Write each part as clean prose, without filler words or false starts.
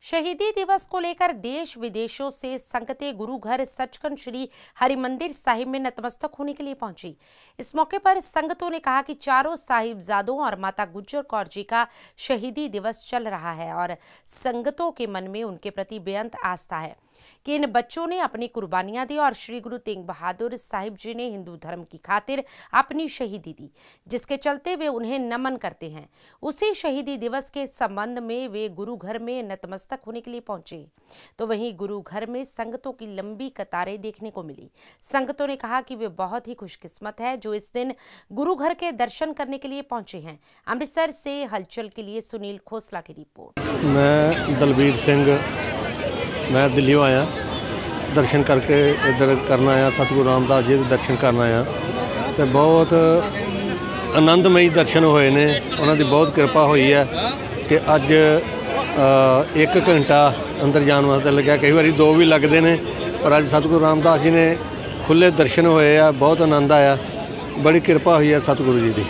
शहीदी दिवस को लेकर देश विदेशों से संगतें गुरु घर सचखंड श्री हरिमंदिर साहिब में नतमस्तक होने के लिए पहुंची। इस मौके पर संगतों ने कहा कि चारों साहिबजादों और माता गुज्जर कौर जी का शहीदी दिवस चल रहा है और संगतों के मन में उनके प्रति बेअंत आस्था है कि इन बच्चों ने अपनी कुर्बानियां दी और श्री गुरु तेग बहादुर साहिब जी ने हिंदू धर्म की खातिर अपनी शहीदी दी, जिसके चलते वे उन्हें नमन करते हैं। उसी शहीदी दिवस के संबंध में वे गुरु घर में नतमस्तक होने के लिए पहुंचे, तो वहीं गुरु घर में संगतों की लंबी कतारें देखने को मिली। संगतों ने कहा कि वे बहुत ही खुशकिस्मत है जो इस दिन गुरु घर के दर्शन करने के लिए पहुंचे हैं। अमृतसर से हलचल के लिए सुनील खोसला की रिपोर्ट। मैं दलबीर सिंह, मैं दिल्ली आया दर्शन करके इधर करना आया, सतगुरु रामदास जी के दर्शन करना आया तो बहुत आनंदमयी दर्शन होए ने। उन्हों की बहुत कृपा हुई है कि अज 1 घंटा अंदर जाने वास्ते लग्या, कई बार 2 भी लगते हैं, पर अज सतगुरु रामदास जी ने खुले दर्शन होए आ, बहुत आनंद आया, बड़ी कृपा हुई है सतगुरु जी की।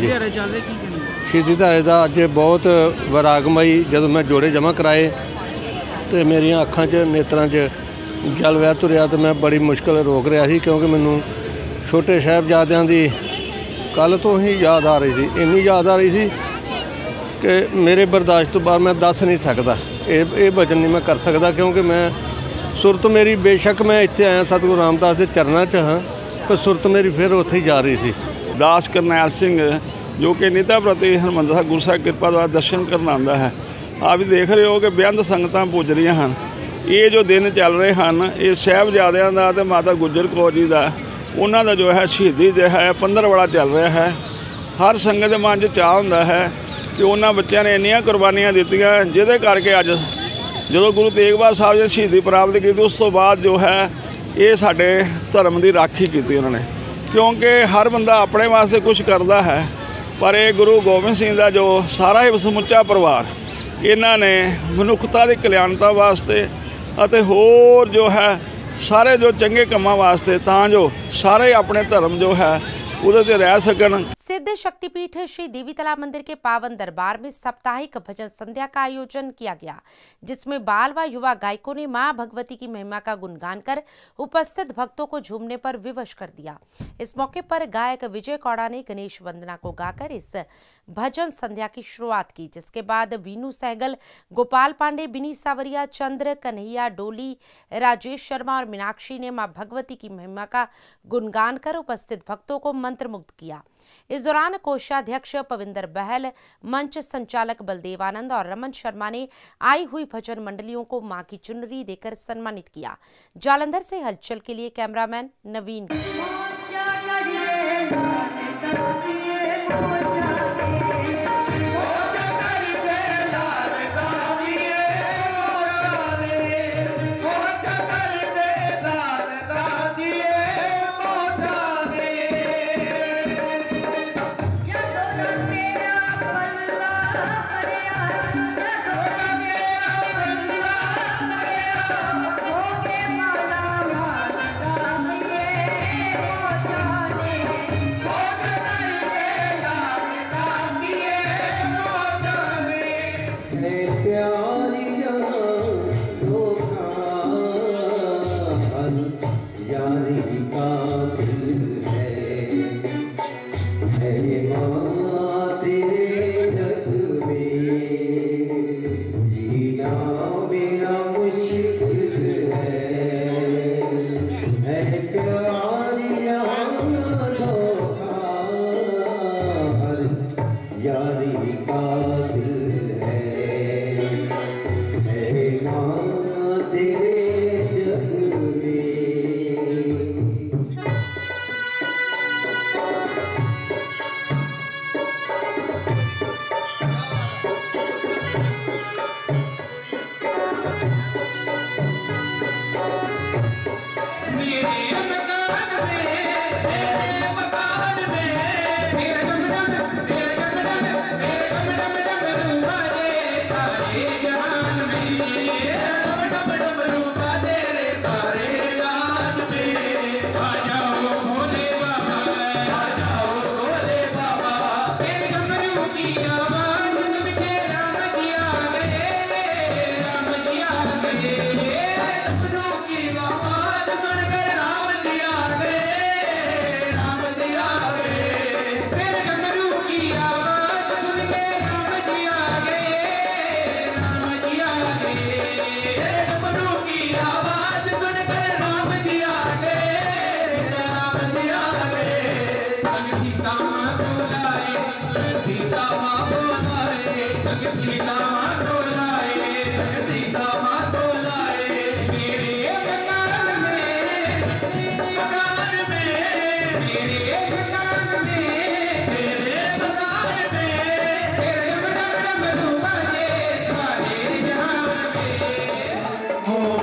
शहीदी दिहाड़े का अज बहुत वैरागमई, जब मैं जोड़े जमा कराए तो मेरिया अखां च नेत्रां च जल वह तुरिया तो मैं बड़ी मुश्किल रोक रहा सी, क्योंकि मैनू छोटे साहिबजादियां दी कल तो ही याद आ रही थी, इन्नी याद आ रही थी कि मेरे बर्दाश्त तो बाद मैं दस नहीं सकता, ये वचन नहीं मैं कर सकता, क्योंकि मैं सुरत मेरी बेशक मैं इत्थे आया सतगुरु रामदास के चरणों च हाँ, पर सुरत मेरी फिर उत्थे ही जा रही थी। दास करनैल सिंह जो कि निता प्रति हरमंदिर साहिब गुरु साहिब कृपा द्वारा दर्शन करना आता है। आप भी देख रहे हो कि बेअंत संगतां पुज रही हैं। ये जो दिन चल रहे हैं ये साहिबजादियां दा ते माता गुज्जर कौर जी का उन्हों का जो है शहीदी जो है पंद्रहवाड़ा चल रहा है। हर संगत के मन च चाह होंदा है कि उन्होंने बच्चों ने इन्नियां कुर्बानियां दित्तियां, जिहदे करके अज जो गुरु तेग बहादुर साहब जी शहीदी प्राप्त की, उस तो बाद जो है ये साडे धर्म की राखी की उन्होंने, क्योंकि हर बंदा अपने वास्ते कुछ करता है, पर ये गुरु गोबिंद सिंह का जो सारा ही समुचा परिवार इन्हों ने मनुखता की कल्याणता वास्ते अते होर जो है सारे जो चंगे कामों वास्ते, तां जो सारे अपने धर्म जो है उहदे ते रह सकन। सिद्ध शक्तिपीठ श्री देवी तालाब मंदिर के पावन दरबार में साप्ताहिक भजन संध्या का आयोजन किया गया, जिसमें बाल व युवा गायकों ने मां भगवती की महिमा का गुणगान कर उपस्थित भक्तों को झूमने पर विवश कर दिया। इस मौके पर गायक विजय कौड़ा ने गणेश वंदना को गाकर इस भजन संध्या की शुरुआत की, जिसके बाद वीनू सहगल, गोपाल पांडे, बिनी सावरिया, चंद्र, कन्हैया डोली, राजेश शर्मा और मीनाक्षी ने मां भगवती की महिमा का गुणगान कर उपस्थित भक्तों को मंत्रमुग्ध किया। इस दौरान कोषाध्यक्ष पविंदर बहल, मंच संचालक बलदेव आनंद और रमन शर्मा ने आई हुई भजन मंडलियों को मां की चुनरी देकर सम्मानित किया। जालंधर से हलचल के लिए कैमरामैन नवीन।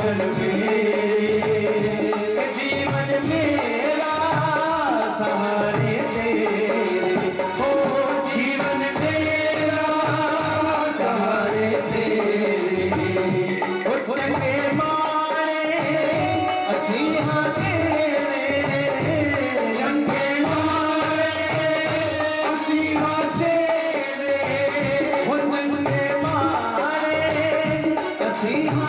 जीवन मेरा सहारे तेरे, ओ जीवन मेरा सहारे तेरे, ओ चंगे मारे असी हाँ तेरे, चंगे मारे असी हाँ तेरे, ओ चंगे मारे असी हाँ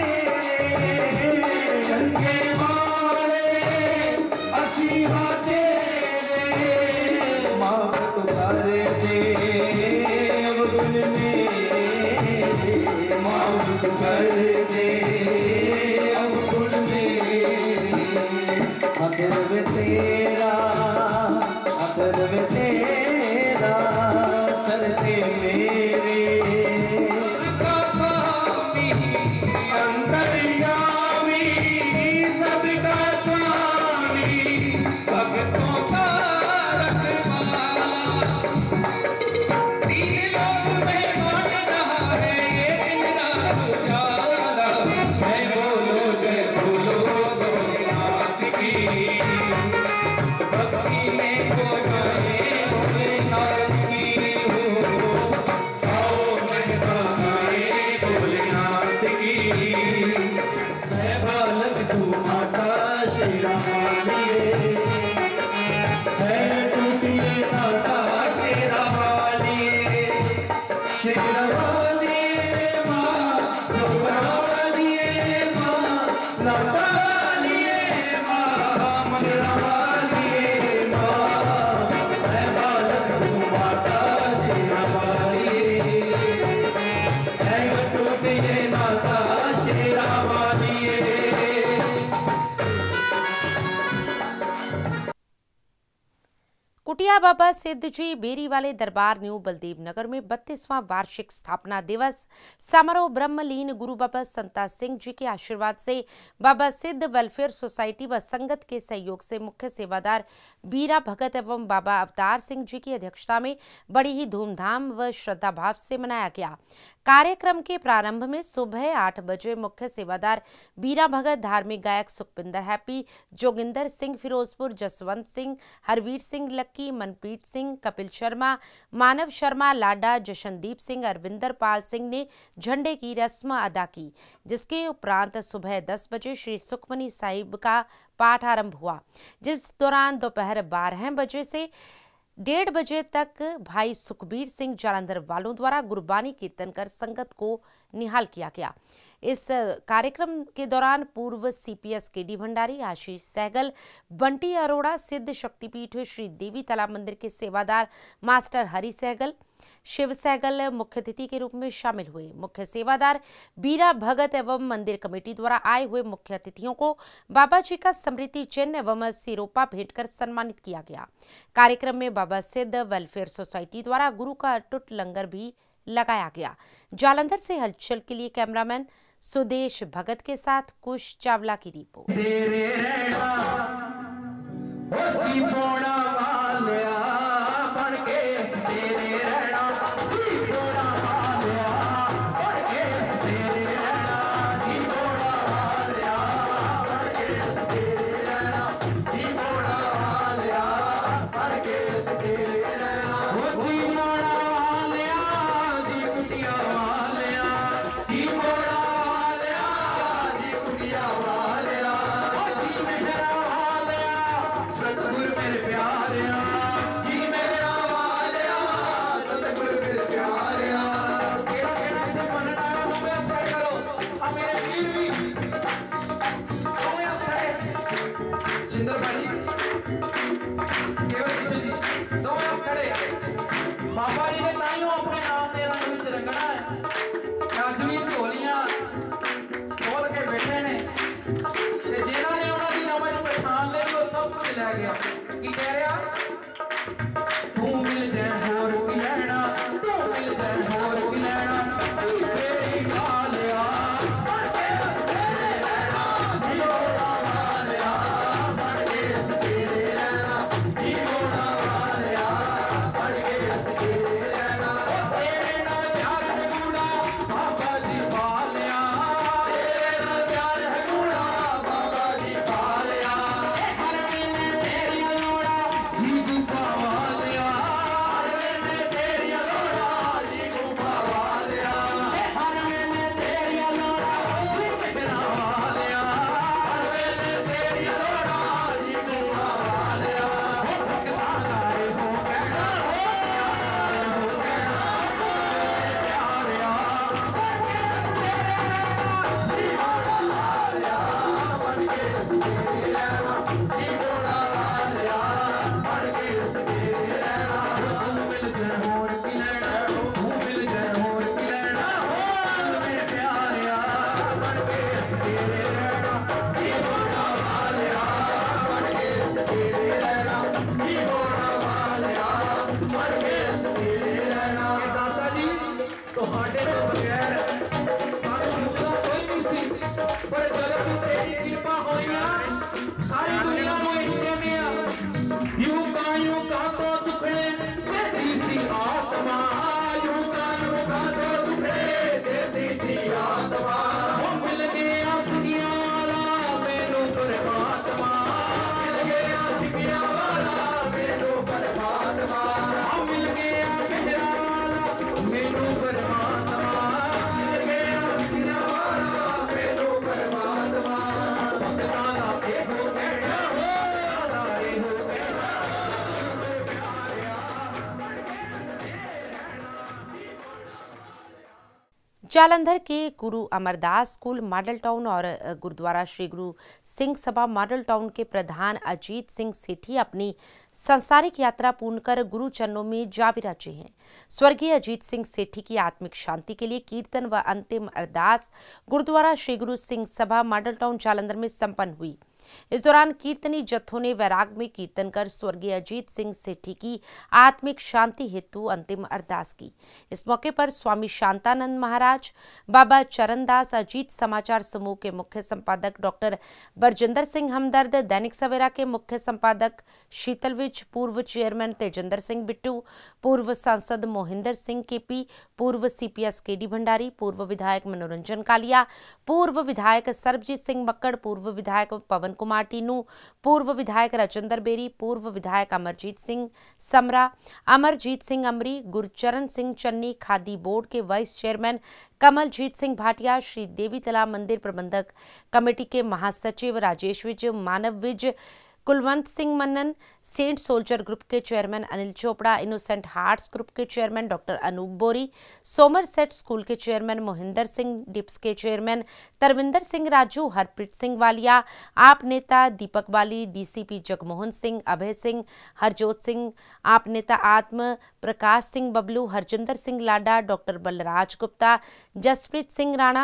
चंगे मारे असी हाँ तेरे, माफ तो कर दे अब्दुल मेरे, माफ तो कर दे अब्दुल मेरे, अकरब तेरा अकरब तेरा सर पे मेरे अंतर्यामी सबका स्वामी भक्तों का रखवाला, तीन लोक में बांट रहा है ये दिन रात उजाला, जय बोलो भोलेनाथ की, भक्ति में खो जाए भोलेनाथ की हो, आओ मेहमान आए भोलेनाथ की, मैं बालक तू माता शेरा वाली, मैं टूटिए माता शेरा वाली, शेरा वाली माँ दुर्गा वाली माँ लाता वाली माँ मंगला वाली माँ, मैं बालक तू माता शेरा वाली, मैं टूटिए माता शेरा वाली। कुटिया बाबा सिद्ध जी बेरी वाले दरबार न्यू बलदेव नगर में 32वां वार्षिक स्थापना दिवस समारोह ब्रह्मलीन गुरु बाबा संता सिंह जी के आशीर्वाद से बाबा सिद्ध वेलफेयर सोसाइटी व संगत के सहयोग से मुख्य सेवादार बीरा भगत एवं बाबा अवतार सिंह जी की अध्यक्षता में बड़ी ही धूमधाम व श्रद्धा भाव से मनाया गया। कार्यक्रम के प्रारंभ में सुबह 8 बजे मुख्य सेवादार बीरा भगत, धार्मिक गायक सुखविंदर हैप्पी, जोगिंदर सिंह फिरोजपुर, जसवंत सिंह, हरवीर सिंह लक्की, मनप्रीत सिंह, कपिल शर्मा, मानव शर्मा, लाडा, जशनदीप सिंह, अरविंदर पाल सिंह ने झंडे की रस्म अदा की, जिसके उपरांत सुबह 10 बजे श्री सुखमनी साहिब का पाठ आरंभ हुआ, जिस दौरान दोपहर 12 बजे से 1:30 बजे तक भाई सुखबीर सिंह जालंधर वालों द्वारा गुरबानी कीर्तन कर संगत को निहाल किया गया। इस कार्यक्रम के दौरान पूर्व सीपीएस केडी भंडारी, आशीष सहगल, बंटी अरोड़ा, सिद्ध शक्तिपीठ श्री देवी तालाब मंदिर के सेवादार मास्टर हरि सहगल, शिव सहगल मुख्य अतिथि के रूप में शामिल हुए। मुख्य सेवादार बीरा भगत एवं मंदिर कमेटी द्वारा आए हुए मुख्य अतिथियों को बाबा जी का स्मृति चिन्ह एवं सिरोपा भेंट कर सम्मानित किया गया। कार्यक्रम में बाबा सिद्ध वेलफेयर सोसाइटी द्वारा गुरु का अटूट लंगर भी लगाया गया। जालंधर से हलचल के लिए कैमरामैन सुदेश भगत के साथ कुश चावला की रिपोर्ट। बाबा जी ने ताइयों अपने नाम दे रंग विच रंगना है। अज भी झोलियां खोल के बैठे ने ते जिन्हां ने उन्हां दी नाम च पहचान ले वो सब कुछ लै गया। की कह रहा तू मिल जाए होर की लैना, तू मिल जाए होर की लैना, सी तेरी गालिया जालंधर के गुरु अमरदास स्कूल मॉडल टाउन और गुरुद्वारा श्री गुरु सिंह सभा मॉडल टाउन के प्रधान अजीत सिंह सेठी अपनी सांसारिक यात्रा पूर्ण कर गुरु चरणों में जा विराजे हैं। स्वर्गीय अजीत सिंह सेठी की आत्मिक शांति के लिए कीर्तन व अंतिम अरदास गुरुद्वारा श्री गुरु सिंह सभा मॉडल टाउन जालंधर में संपन्न हुई। इस दौरान कीर्तनी जत्थों ने वैराग में कीर्तन कर स्वर्गीय अजीत सिंह सेठी की आत्मिक शांति हेतु अंतिम अरदास की। इस मौके पर स्वामी शांतानंद महाराज, बाबा चरणदास, अजीत समाचार समूह के मुख्य संपादक डॉक्टर बरजिंदर सिंह हमदर्द, दैनिक सवेरा के मुख्य संपादक शीतल विज, पूर्व चेयरमैन तेजिंदर सिंह बिट्टू, पूर्व सांसद मोहिंदर सिंह केपी, पूर्व सीपीएस केडी भंडारी, पूर्व विधायक मनोरंजन कालिया, पूर्व विधायक सरबजीत सिंह मक्कड़, पूर्व विधायक पवन कुमार टीनू, पूर्व विधायक राजेंद्र बेरी, पूर्व विधायक अमरजीत सिंह समरा, अमरजीत सिंह अमरी, गुरचरण सिंह चन्नी, खादी बोर्ड के वाइस चेयरमैन कमलजीत सिंह भाटिया, श्री देवी तला मंदिर प्रबंधक कमेटी के महासचिव Rajesh Vij, Manav Vij, Kulwant Singh Mannan, Saint Soldier group के chairman Anil Chopra, Innocent Hearts group के chairman doctor Anoop Bori, Somerset school के चेयरमैन मोहिंदर सिंह, डिप्स के चेयरमैन तरविंदर सिंह राजू, हरप्रीत सिंह वालिया, आप नेता दीपक वाली, डीसीपी जगमोहन सिंह, अभय सिंह, हरजोत सिंह, आप नेता Atam Parkash Singh Bablu, Harjinder Singh Lada, doctor Balraj Gupta, Jaspreet Singh Rana,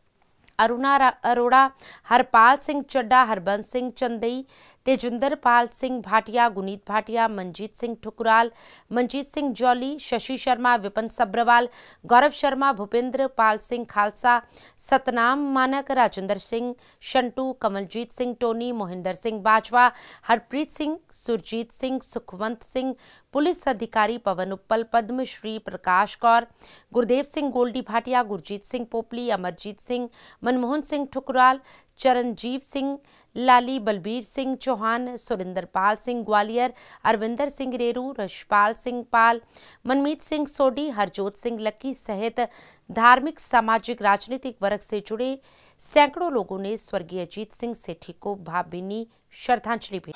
Aruna Arora, Harpal Singh Chadha, Harbans Singh Chandai, Tejinder Pal Singh Bhatia, Guneet Bhatia, Manjit Singh Thukral, Manjit Singh Jolly, Shashi Sharma, Vipin Sabharwal, Gaurav Sharma, Bhupinder Pal Singh Khalsa, Satnam Manak, Rajinder Singh Shantu, Kamaljit Singh Tony, Mohinder Singh Bajwa, Harpreet Singh, Surjit Singh, Sukhwant Singh, police अधिकारी पवन उप्पल, पद्मश्री प्रकाश कौर, गुरदेव सिंह गोल्डी भाटिया, गुरजीत सिंह पोपली, अमरजीत सिंह, मनमोहन सिंह ठुकुराल, चरणजीव सिंह लाली, बलबीर सिंह चौहान, सुरेंद्र पाल सिंह ग्वालियर, अरविंदर सिंह रेरू, रशपाल सिंह पाल, मनमीत सिंह सोडी, हरजोत सिंह लक्की सहित धार्मिक, सामाजिक, राजनीतिक वर्ग से जुड़े सैकड़ों लोगों ने स्वर्गीय अजीत सिंह सेठी को भावभीनी श्रद्धांजलि भेंट।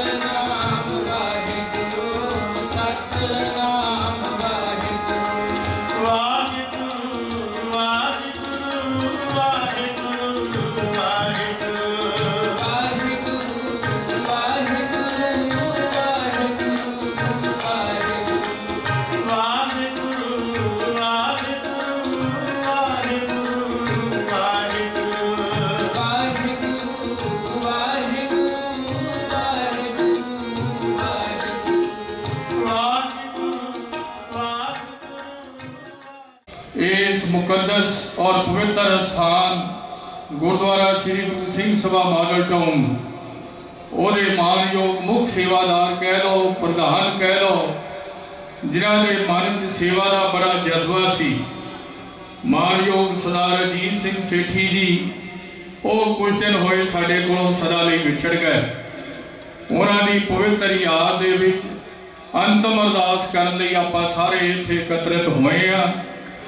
इस मुकद्दस और पवित्र स्थान गुरुद्वारा श्री गुरु सिंह सभा मॉडल टाउन और मानयोग मुख सेवादार कह लो, प्रधान कह लो, जिन्होंने मन च सेवा का बड़ा जज्बा सी, मानयोग सरदार अजीत सिंह सेठी जी, वो कुछ दिन होए साडे कोलों सदा लई विछड़ गए। उन्होंने पवित्र याद दे विच अंतिम अरदास करन लई आपां सारे इत्थे एकत्रित होए हैं।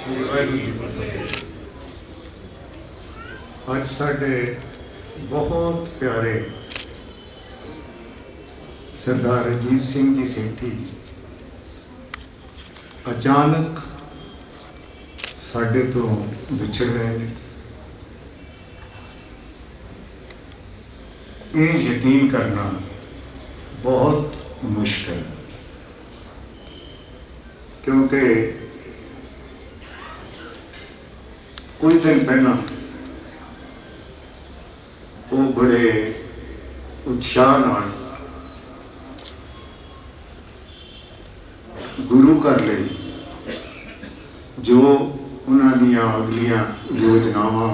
आज साढ़े बहुत प्यारे सरदार अजीत सिंह जी सेठी अचानक साढ़े तो विछड़ गए। ये यकीन करना बहुत मुश्किल है, क्योंकि कुछ दिन पहला वो बड़े उत्साह नाल गुरु घर लई जो उन्होंने अगलियां योजनावां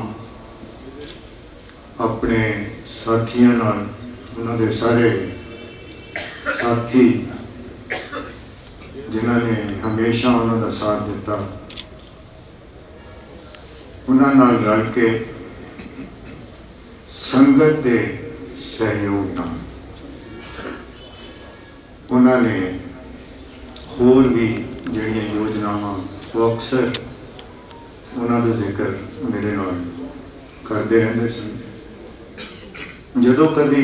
अपने साथियों नाल, उन्होंने सारे साथी जिन्होंने हमेशा उन्होंने साथ दिता, उन्होंने रल के संगत के सहयोग नाल उन्होंने होर भी जड़ियाँ योजनावां वो अक्सर उन्होंने जिक्र मेरे नाल करते रहते सन। जदों कभी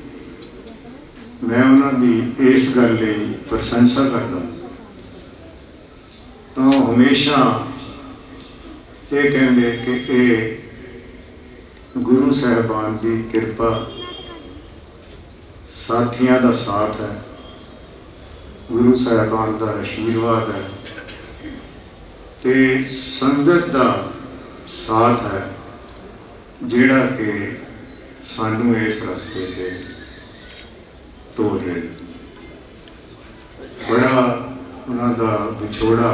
मैं उन्होंने इस गल की प्रशंसा करता तो हमेशा ये कहते कि ये गुरु साहबान की कृपा, साथियों का साथ है, गुरु साहबान का आशीर्वाद है, ते संगत का साथ है जिहड़ा कि सानू इस रस्ते ते तोड़ रहे। बड़ा उन्हां दा विछोड़ा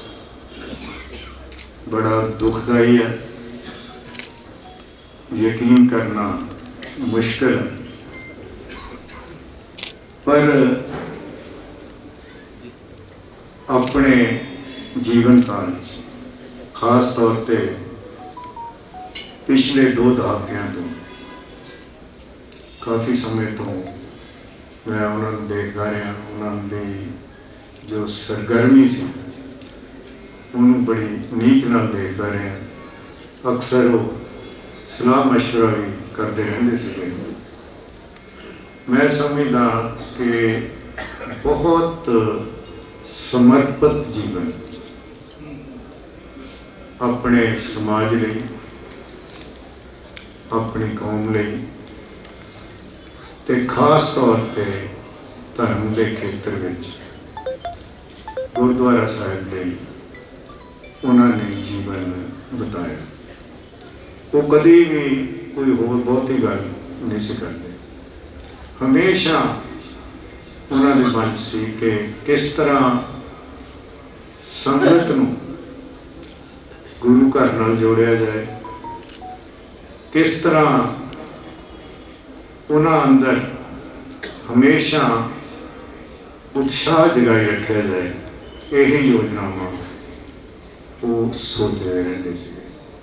बड़ा दुखदाई है, यकीन करना मुश्किल है, पर अपने जीवन काल खास तौर पे पिछले 2 दहाकियां तो काफ़ी समय तो मैं उन्होंने देखता रहा, उन्होंने जो सरगर्मी सी उन्होंने बड़ी नीच नाल देखता रहा। अक्सर वो सलाह मशवरा भी करते रहते थे। मैं समझदा कि बहुत समर्पित जीवन अपने समाज लिए, अपनी कौम लिए ते खास तौर पे धर्म के खेत्र में गुरुद्वारा साहिब लिए उन्होंने जीवन बताया। वो कभी भी कोई होर बहुती गल नहीं सी करते। हमेशा उन्होंने मन सी कि किस तरह संगत नूं गुरु घर नाल जोड़िया जाए, किस तरह उन्हां अंदर हमेशा उत्साह जगाए रखा जाए, यही योजनावां वो सोचते रहते थे।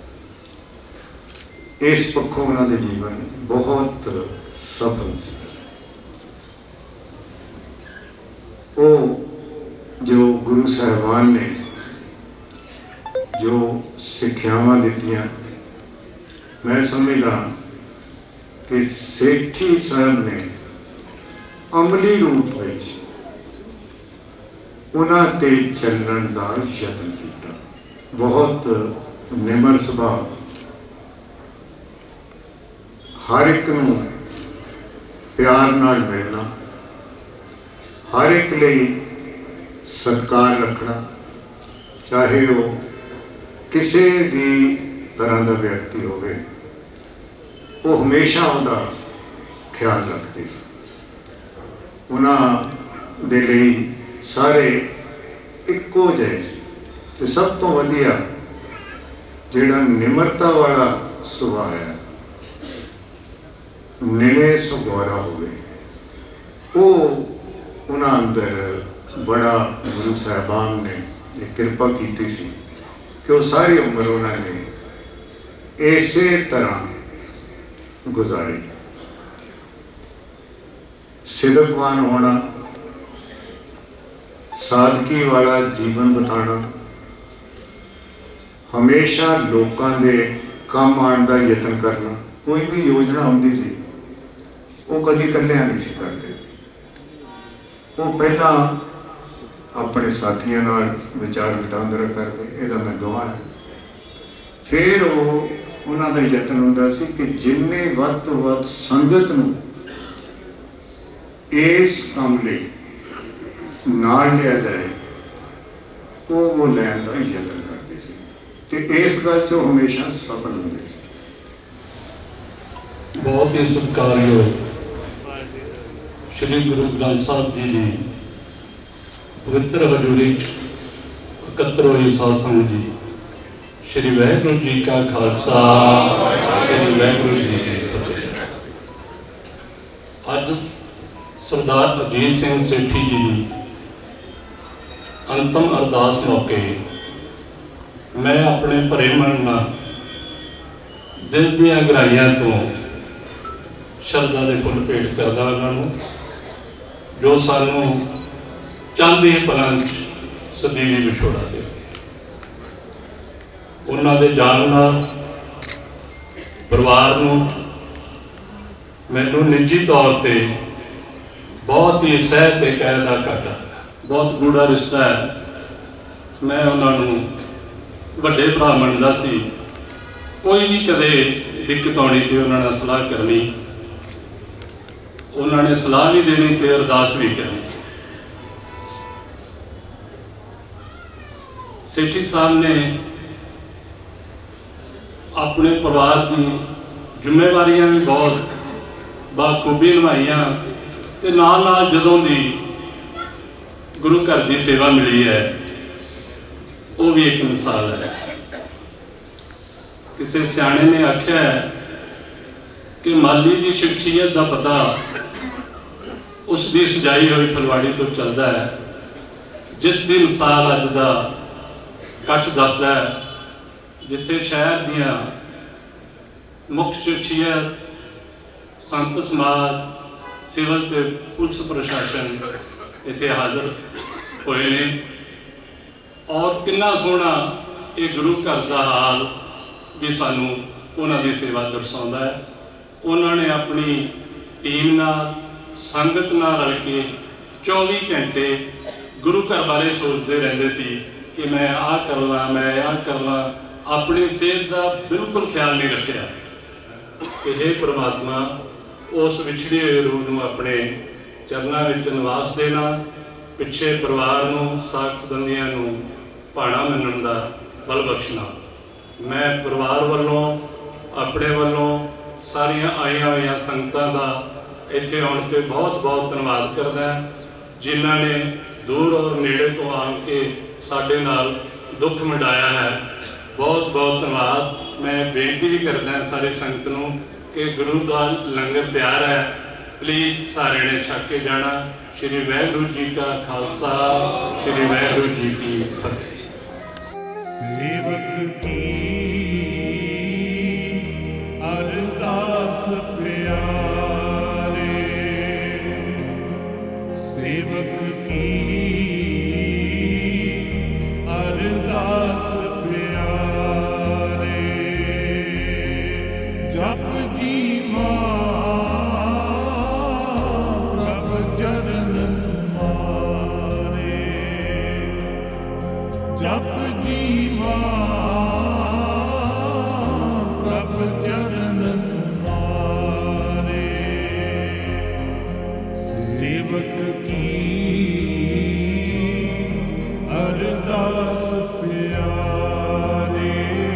इस पक्षों उन्होंने जीवन बहुत सफल से। वो जो गुरु साहबान ने जो सिक्ख्यावां दित्तियां, मैं समझदा कि सेठी साहब ने अमली रूप में उन्हां ते चलण का यत्न किया। बहुत निमर सुभाव, हर एक नूं प्यार नाल मिलना, हर एक लिए सत्कार रखना, चाहे वो किसी भी तरह का व्यक्ति होवे, वो हमेशा उनका ख्याल रखते। उन्हां दे लई सारे इक्को जिहे सी। ते सब तो वधिया जिहड़ा निमरता वाला सुभाव है, निवे सुगौरा होवे, वो उन्हां अंदर बड़ा गुरु साहबान ने एक कृपा की सी कि वो सारी उम्र उन्होंने इसे तरह गुजारी। सिदकवान होना, सादगी वाला जीवन बिताना, हमेशा लोगों के काम आने का यत्न करना। कोई भी योजना होती सी वो कभी कलिया नहीं सी करते। वो पहला अपने साथियों नाल विचार वटांदरा करते, यदा मैं गवाह है। फिर वो उन्हों का यत्न होता सी कि जिन्ने वध तो वध संगत नूं इस काम लई नाल लिया जाए, वो लैन का यत्न करते सी ते इस गल चो हमेशा सफल होंदे सी। बहुत ही सत्कारयोग श्री गुरु ग्रंथ साहब जी की पवित्र हजूरी एकत्र होए साध संगत जी, श्री वाहिगुरू जी का खालसा, श्री वाहिगुरू जी की फतेह। अज सरदार अजीत सिंह सेठी जी की अंतिम अरदास मौके मैं अपने भरे मन नाल दिल दीआं गहराइयां तो शरदा के फुल भेंट करदा उन्होंने, जो सानू चांदी पलां सदीवी विछोड़ा दे। उन्होंने जान नाल परिवार नूं मैनू निजी तौर पर बहुत ही सह ते कह का घाटा, बहुत गूढ़ा रिश्ता है। मैं उन्होंने ਵੱਡੇ ਭਰਾ ਮੰਨਦਾ ਸੀ। ਕੋਈ ਵੀ ਕਦੇ ਦਿੱਕਤ ਆਉਣੀ ਤੇ ਉਹਨਾਂ ਨਾਲ ਸਲਾਹ ਕਰਨੀ, ਉਹਨਾਂ ਨੇ ਸਲਾਹ ਵੀ ਦੇਣੀ ਤੇ ਅਰਦਾਸ ਵੀ ਕਰਨੀ। ਸੇਠੀ ਸਾਹਿਬ ਨੇ ਆਪਣੇ ਪਰਿਵਾਰ ਦੀ ਜ਼ਿੰਮੇਵਾਰੀਆਂ ਵੀ ਬਹੁਤ ਬਾਖੂਬੀ ਨਿਭਾਈਆਂ ਤੇ ਨਾਲ ਨਾਲ ਜਦੋਂ ਦੀ ਗੁਰੂ ਘਰ ਦੀ ਸੇਵਾ ਮਿਲੀ ਹੈ ਉਹ ਵੀ ਇੱਕ ਮਿਸਾਲ ਹੈ। ਕਿਸੇ ਸਿਆਣੇ ਨੇ ਆਖਿਆ ਹੈ ਕਿ ਮਾਲੀ ਦੀ ਸ਼ਖਸੀਅਤ ਦਾ ਪਤਾ ਉਸ ਦੀ ਸਜਾਈ ਹੋਈ ਫੁਲਵਾੜੀ ਤੋਂ ਚੱਲਦਾ ਹੈ, ਜਿਸ ਦੀ ਮਿਸਾਲ ਅੱਜ ਦਾ ਇਕੱਠ ਦੱਸਦਾ ਹੈ, ਜਿੱਥੇ ਸ਼ਹਿਰ ਦੀਆਂ ਮੁੱਖ ਸ਼ਖਸੀਅਤ, ਸੰਤ ਸਮਾਜ, ਸਿਵਲ ਤੇ ਪੁਲਿਸ ਪ੍ਰਸ਼ਾਸਨ ਇੱਥੇ ਹਾਜ਼ਰ ਹੋਏ ਨੇ। ਔਰ ਕਿੰਨਾ ਸੋਹਣਾ ਇਹ ਗੁਰੂ ਘਰ ਦਾ ਹਾਲ ਵੀ ਸਾਨੂੰ ਉਹਨਾਂ ਦੀ ਸੇਵਾ ਦਰਸਾਉਂਦਾ ਹੈ। ਉਹਨਾਂ ਨੇ ਆਪਣੀ ਟੀਮ ਨਾਲ, ਸੰਗਤ ਨਾਲ ਰਲ ਕੇ 24 ਘੰਟੇ ਗੁਰੂ ਘਰ ਬਾਰੇ ਸੋਚਦੇ ਰਹਿੰਦੇ ਸੀ ਕਿ ਮੈਂ ਆਹ ਕਰ ਲਾਂ, ਮੈਂ ਆਹ ਕਰ ਲਾਂ। ਆਪਣੀ ਸਿਹਤ ਦਾ ਬਿਲਕੁਲ ਖਿਆਲ ਨਹੀਂ ਰੱਖਿਆ ਕਿ ਹੇ ਪ੍ਰਮਾਤਮਾ ਉਸ ਵਿਛੜੇ ਹੋਏ ਰੂਹ ਨੂੰ ਆਪਣੇ ਚਰਨਾਂ ਵਿੱਚ ਨਿਵਾਸ ਦੇਣਾ, ਪਿੱਛੇ ਪਰਿਵਾਰ ਨੂੰ, ਸਾਕ ਸੰਬੰਧੀਆਂ ਨੂੰ ਭਾਣਾ ਮੰਨਣ ਦਾ ਬਲ ਬਖਸ਼ਣਾ। ਮੈਂ ਪਰਿਵਾਰ ਵੱਲੋਂ, ਆਪਣੇ ਵੱਲੋਂ ਸਾਰੀਆਂ ਆਈਆਂ ਹੋਈਆਂ ਸੰਗਤਾਂ ਦਾ ਇੱਥੇ ਆਉਣ 'ਤੇ ਬਹੁਤ ਬਹੁਤ ਧੰਨਵਾਦ ਕਰਦਾ, ਜਿਨ੍ਹਾਂ ਨੇ ਦੂਰ ਔਰ ਨੇੜੇ ਤੋਂ ਆ ਕੇ ਸਾਡੇ ਨਾਲ ਦੁੱਖ ਮਿਟਾਇਆ ਹੈ। ਬਹੁਤ ਬਹੁਤ ਧੰਨਵਾਦ। ਮੈਂ ਬੇਨਤੀ ਵੀ ਕਰਦਾ ਸਾਰੀ ਸੰਗਤ ਨੂੰ ਕਿ ਗੁਰੂ ਦਾ ਲੰਗਰ ਤਿਆਰ ਹੈ, ਪਲੀਜ਼ ਸਾਰਿਆਂ ਨੇ ਛਕ ਕੇ ਜਾਣਾ। ਸ਼੍ਰੀ ਵਾਹਿਗੁਰੂ ਜੀ ਕਾ ਖਾਲਸਾ, ਸ਼੍ਰੀ ਵਾਹਿਗੁਰੂ ਜੀ ਕੀ ਫਤਿਹ। सेवक की अरदास प्यारे, सेवक की अरदास प्यारे। जप जी प्रभ चरण तुम्हारे, जप जी प्रभ चरण तुम्हारे। सेवक की अरदास प्यारे,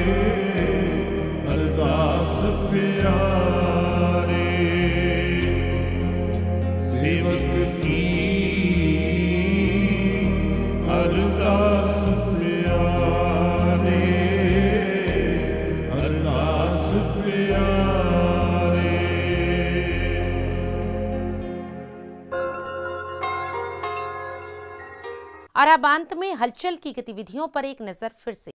अरदास प्यारे। सेवक की अरदास प्यारे, अरदास प्यारे। और अब अंत में हलचल की गतिविधियों पर एक नजर फिर से।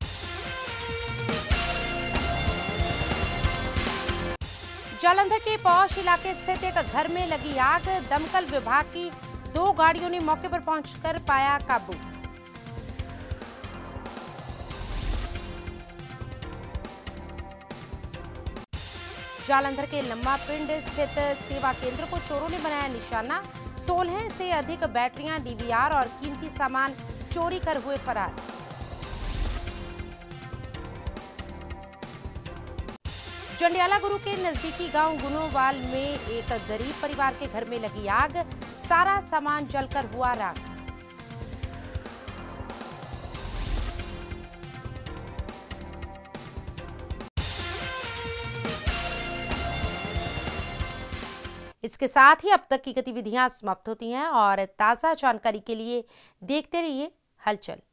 जालंधर के पौष इलाके स्थित एक घर में लगी आग, दमकल विभाग की 2 गाड़ियों ने मौके पर पहुंचकर पाया काबू। जालंधर के लम्मा पिंड स्थित सेवा केंद्र को चोरों ने बनाया निशाना। 16 से अधिक बैटरियां, डीवीआर और कीमती सामान चोरी कर हुए फरार। जंडियाला गुरु के नजदीकी गांव गुनोवाल में एक गरीब परिवार के घर में लगी आग, सारा सामान जलकर हुआ राख। इसके साथ ही अब तक की गतिविधियां समाप्त होती हैं और ताज़ा जानकारी के लिए देखते रहिए हलचल।